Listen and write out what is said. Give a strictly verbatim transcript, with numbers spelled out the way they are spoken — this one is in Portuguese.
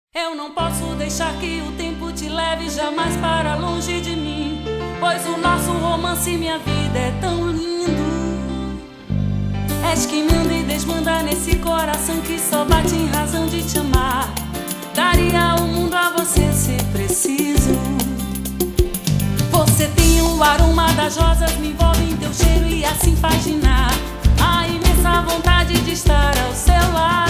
Eu não posso deixar que o tempo te leve jamais para longe de mim, pois o nosso romance e minha vida é tão lindo. És que manda e desmanda nesse coração que só bate em razão de te amar. Daria o mundo a você se preciso. Você tem o aroma das rosas, me envolve em teu cheiro e assim faz ginar a imensa vontade de estar ao seu lado.